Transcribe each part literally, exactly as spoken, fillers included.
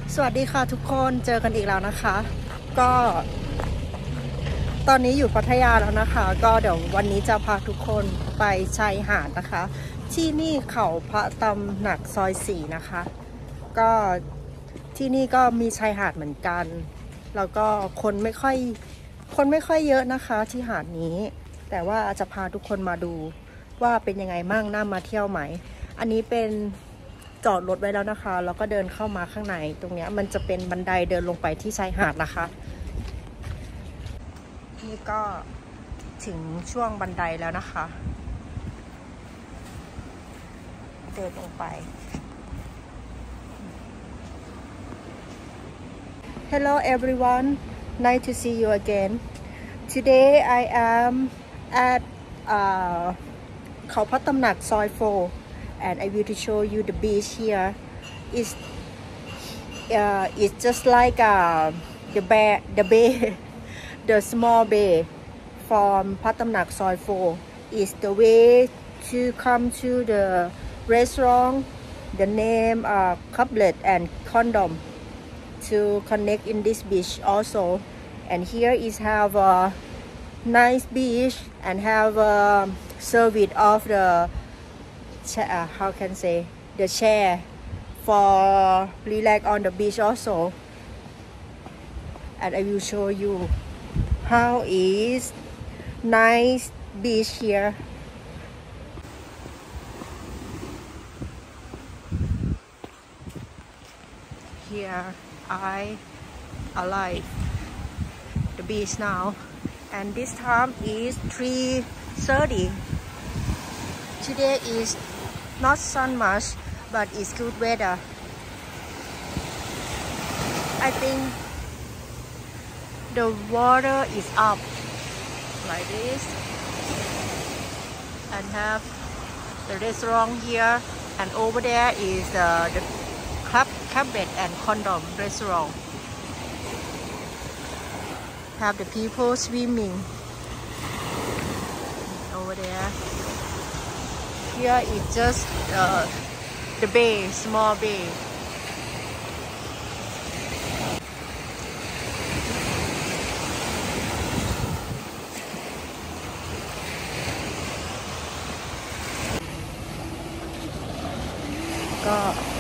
สวัสดีค่ะทุกคนเจอกันอีกแล้วนะคะ ก็ตอนนี้อยู่พัทยาแล้วนะคะ ก็เดี๋ยววันนี้จะพาทุกคนไปชายหาดนะคะ ที่นี่เขาพระตำหนักซอยสี่นะคะ ก็ที่นี่ก็มีชายหาดเหมือนกัน แล้วก็คนไม่ค่อยคนไม่ค่อยเยอะนะคะที่หาดนี้ แต่ว่าจะพาทุกคนมาดูว่าเป็นยังไงมั่งน่ามาเที่ยวไหมอันนี้เป็นจอดรถไว้แล้วนะคะแล้วก็เดินเข้ามาข้างในตรงนี้มันจะเป็นบันไดเดินลงไปที่ชายหาดนะคะนี่ก็ถึงช่วงบันไดแล้วนะคะเดินลงไป Hello everyone, nice to see you again. Today I am at uh, เขาพระตำหนักซอยfour and I will to show you the beach here. It's uh, it's just like uh, the bay, the bay, the small bay from พระตำหนักซอยfour is the way to come to the restaurant. The name uh, Couplet and Condom to connect in this beach also. And here is have a nice beach and have a service of the uh, how can say the chair for relax on the beach also. And I will show you how is nice beach here. Here I alive the beach now, and this time is three thirty. Today is not sun much, but it's good weather. I think the water is up like this, and have the restaurant here, and over there is uh, the club Cabinet and Condom restaurant. Have the people swimming over there. Here is just uh, the bay, small bay. Go.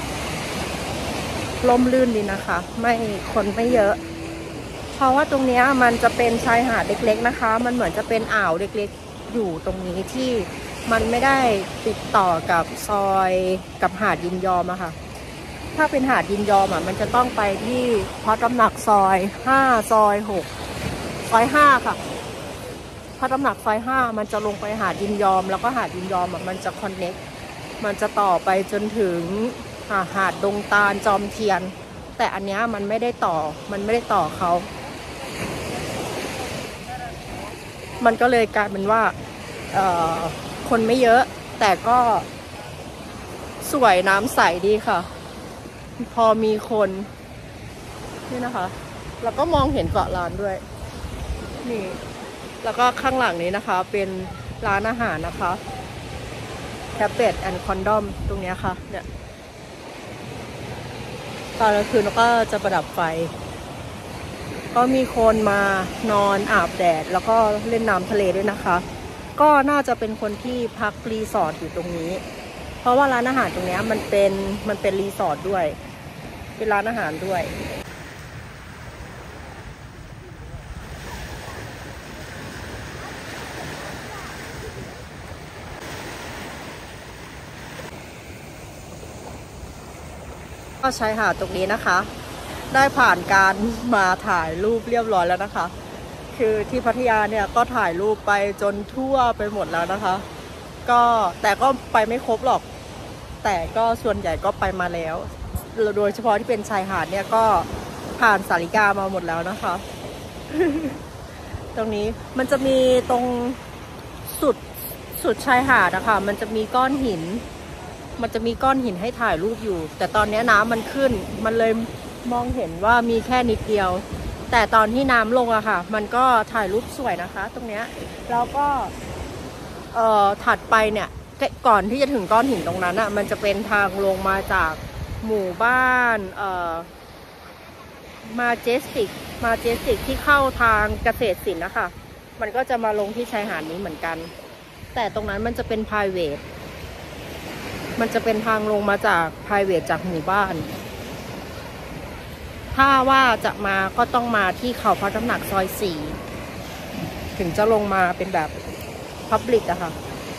ร่มรื่นดีนะคะไม่คนไม่เยอะเพราะว่าตรงนี้มันจะเป็นชายหาดเล็กๆนะคะมันเหมือนจะเป็นอ่าวเล็กๆอยู่ตรงนี้ที่มันไม่ได้ติดต่อกับซอยกับหาดยินยอมอะค่ะถ้าเป็นหาดยินยอมอะมันจะต้องไปที่พระตำหนักซอยห้าซอยหกซอยห้าค่ะพระตำหนักซอยห้ามันจะลงไปหาดยินยอมแล้วก็หาดยินยอมอะมันจะคอนเน็กมันจะต่อไปจนถึงหาดดงตาลจอมเทียนแต่อันนี้มันไม่ได้ต่อมันไม่ได้ต่อเขามันก็เลยกลายเป็นว่าคนไม่เยอะแต่ก็สวยน้ำใสดีค่ะพอมีคนนี่นะคะแล้วก็มองเห็นเกาะล้านด้วยนี่แล้วก็ข้างหลังนี้นะคะเป็นร้านอาหารนะคะCabinet and Condom ตรงนี้ค่ะเนี่ยตอนกลางคืนก็จะประดับไฟก็มีคนมานอนอาบแดดแล้วก็เล่นน้ำทะเลด้วยนะคะก็น่าจะเป็นคนที่พักรีสอร์ทอยู่ตรงนี้เพราะว่าร้านอาหารตรงนี้มันเป็นมันเป็นรีสอร์ทด้วยเป็นร้านอาหารด้วยก็ชายหาดตรงนี้นะคะได้ผ่านการมาถ่ายรูปเรียบร้อยแล้วนะคะคือที่พัทยาเนี่ยก็ถ่ายรูปไปจนทั่วไปหมดแล้วนะคะก็แต่ก็ไปไม่ครบหรอกแต่ก็ส่วนใหญ่ก็ไปมาแล้วโดยเฉพาะที่เป็นชายหาดเนี่ยก็ผ่านสาริกามาหมดแล้วนะคะ ตรงนี้มันจะมีตรงสุดสุดชายหาดนะคะมันจะมีก้อนหินมันจะมีก้อนหินให้ถ่ายรูปอยู่แต่ตอนนี้น้ำมันขึ้นมันเลยมองเห็นว่ามีแค่นิดเดียวแต่ตอนที่น้ำลงอะค่ะมันก็ถ่ายรูปสวยนะคะตรงเนี้ยแล้วก็เอ่อถัดไปเนี่ยก่อนที่จะถึงก้อนหินตรงนั้นอะมันจะเป็นทางลงมาจากหมู่บ้านเอ่อมาเจสติกมาเจสติกที่เข้าทางเกษตรศิลป์นะคะมันก็จะมาลงที่ชายหาดนี้เหมือนกันแต่ตรงนั้นมันจะเป็น private มันจะเป็นทางลงมาจาก private จากหมู่บ้านถ้าว่าจะมาก็ต้องมาที่เขาพระตำหนักซอยสี่ถึงจะลงมาเป็นแบบ Public อะค่ะ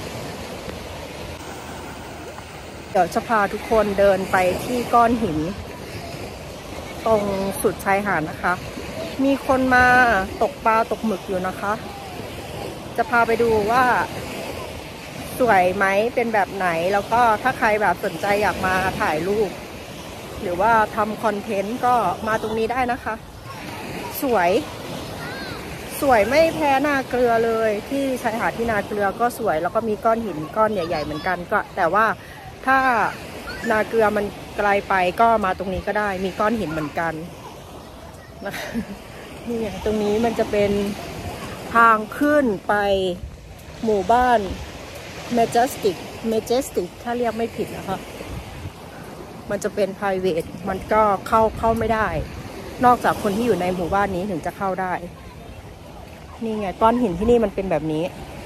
เดี๋ยวจะพาทุกคนเดินไปที่ก้อนหินตรงสุดชายหาดนะคะมีคนมาตกปลาตกหมึกอยู่นะคะจะพาไปดูว่าสวยไหมเป็นแบบไหนแล้วก็ถ้าใครแบบสนใจอยากมาถ่ายรูปหรือว่าทำคอนเทนต์ก็มาตรงนี้ได้นะคะสวยสวยไม่แพ้นาเกลือเลยที่ชายหาดที่นาเกลือก็สวยแล้วก็มีก้อนหินก้อนใหญ่ๆเหมือนกันก็แต่ว่าถ้านาเกลือมันไกลไปก็มาตรงนี้ก็ได้มีก้อนหินเหมือนกันนะคะนี่ตรงนี้มันจะเป็นทางขึ้นไปหมู่บ้าน Majestic Majestic ถ้าเรียกไม่ผิดนะคะมันจะเป็น private มันก็เข้าเข้าไม่ได้นอกจากคนที่อยู่ในหมู่บ้านนี้ถึงจะเข้าได้นี่ไงก้อนหินที่นี่มันเป็นแบบนี้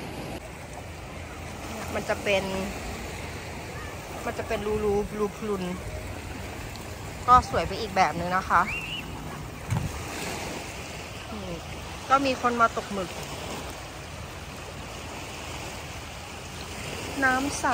มันจะเป็นมันจะเป็นรูรูรูพลุนก็สวยไปอีกแบบนึงนะคะก็มีคนมาตกหมึกน้ำใส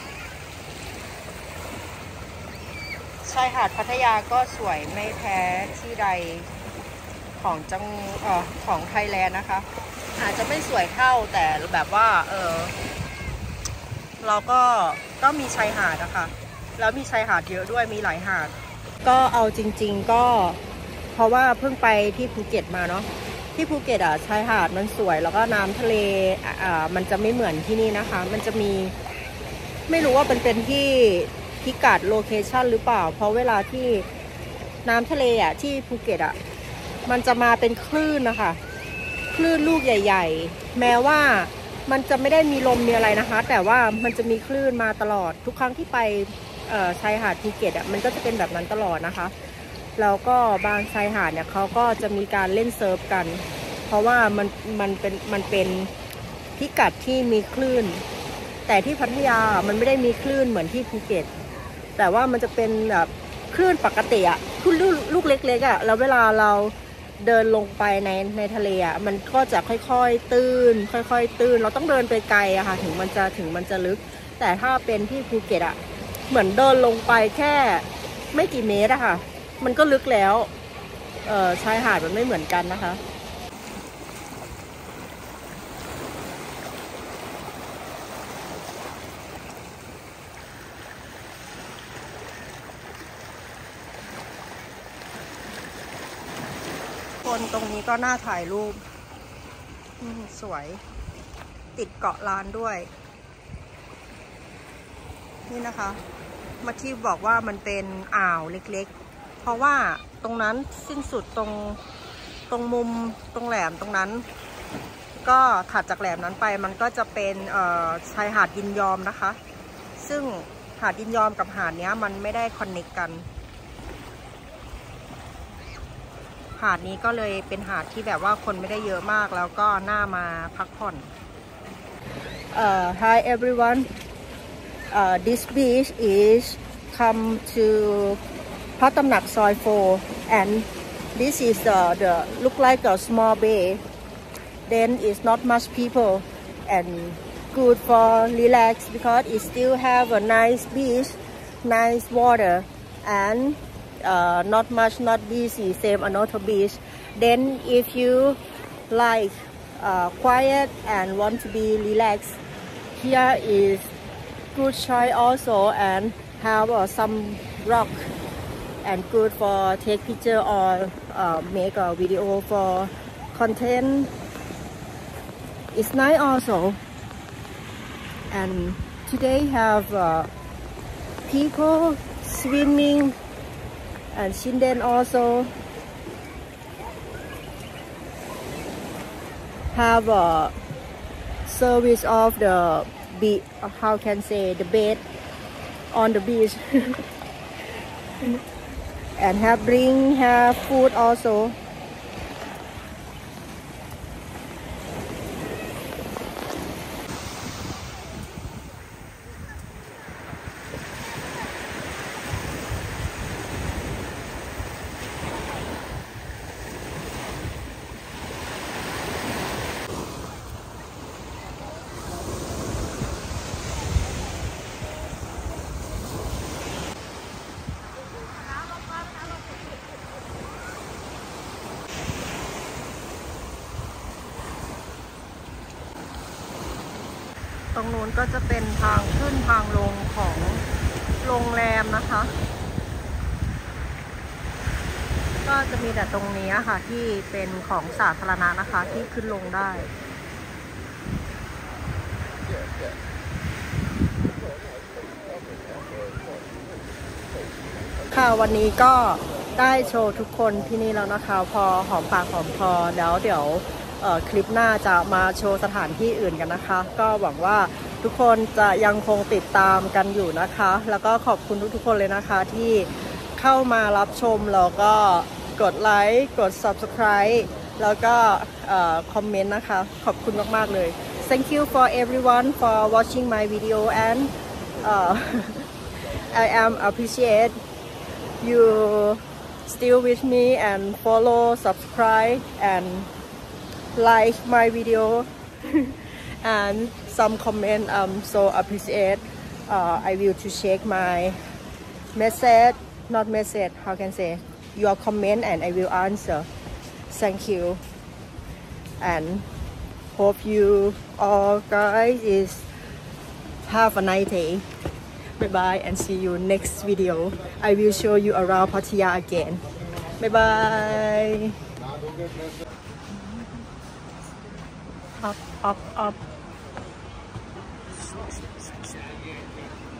ชายหาดพัทยาก็สวยไม่แพ้ที่ใดของจังเอ่อของไทยแลนด์นะคะอาจจะไม่สวยเท่าแต่แบบว่าเออเราก็ก็มีชายหาดนะคะแล้วมีชายหาดเยอะด้วยมีหลายหาดก็เอาจริงๆก็เพราะว่าเพิ่งไปที่ภูเก็ตมาเนาะที่ภูเก็ตอ่ะชายหาดมันสวยแล้วก็น้ำทะเลอ่ามันจะไม่เหมือนที่นี่นะคะมันจะมีไม่รู้ว่าเป็นเป็นที่พิกัดโลเคชันหรือเปล่าเพราะเวลาที่น้ำทะเลอ่ะที่ภูเก็ตอ่ะมันจะมาเป็นคลื่นนะคะคลื่นลูกใหญ่ๆแม้ว่ามันจะไม่ได้มีลมมีอะไรนะคะแต่ว่ามันจะมีคลื่นมาตลอดทุกครั้งที่ไปชายหาดภูเก็ตอ่ะมันก็จะเป็นแบบนั้นตลอดนะคะแล้วก็บางชายหาดเนี่ยเขาก็จะมีการเล่นเซิร์ฟกันเพราะว่ามันมันเป็นมันเป็นพิกัดที่มีคลื่นแต่ที่พัทยามันไม่ได้มีคลื่นเหมือนที่ภูเก็ตแต่ว่ามันจะเป็นแบบคลื่นปกติอะคลื่นลูกเล็กๆอะแล้วเวลาเราเดินลงไปในในทะเลอะมันก็จะค่อยๆตื้นค่อยๆตื้นเราต้องเดินไปไกลอะค่ะถึงมันจะถึงมันจะลึกแต่ถ้าเป็นที่ภูเก็ตอะเหมือนเดินลงไปแค่ไม่กี่เมตรอะค่ะมันก็ลึกแล้วเอ่อชายหาดมันไม่เหมือนกันนะคะคนตรงนี้ก็น่าถ่ายรูปสวยติดเกาะล้านด้วยนี่นะคะมาที่บอกว่ามันเป็นอ่าวเล็กๆเพราะว่าตรงนั้นสิ้นสุดตรงตรงมุมตรงแหลมตรงนั้นก็ถัดจากแหลมนั้นไปมันก็จะเป็นชายหาดยินยอมนะคะซึ่งหาดยินยอมกับหาดนี้มันไม่ได้คอนเนคกันหาดนี้ก็เลยเป็นหาดที่แบบว่าคนไม่ได้เยอะมากแล้วก็น่ามาพักผ่อน uh, Hi everyone uh, this beach is come to Phra Tam Nak Soi four and this is uh, the look like a small bay then it's not much people and good for relax because it still have a nice beach nice water and Uh, not much, not busy, same another beach. Then if you like uh, quiet and want to be relaxed, here is good choice also and have uh, some rock and good for take picture or uh, make a video for content. It's nice also. And today have uh, people swimming.And Shinden also have a service of the beach. How can say the bed on the beach? and have drink, have food also.ตรงนู้นก็จะเป็นทางขึ้นทางลงของโรงแรมนะคะ ก็จะมีแต่ตรงนี้ค่ะที่เป็นของสาธารณะนะคะที่ขึ้นลงได้ค่ะวันนี้ก็ได้โชว์ทุกคนที่นี่แล้วนะคะพอหอมปากหอมคอแล้วเดี๋ยวคลิปหน้าจะมาโชว์สถานที่อื่นกันนะคะก็หวังว่าทุกคนจะยังคงติดตามกันอยู่นะคะแล้วก็ขอบคุณทุกๆคนเลยนะคะที่เข้ามารับชมแล้วก็กดไลค์กด Subscribe แล้วก็คอมเมนต์นะคะขอบคุณมากๆเลย Thank you for everyone for watching my video and uh, I am appreciate you still with me and follow subscribe and like my video and some comment um so appreciate uh, I will to check my message not message how can say your comment and I will answer thank you and hope you all guys is have a nice day bye bye and see you next video I will show you around Pattaya again bye bye up up up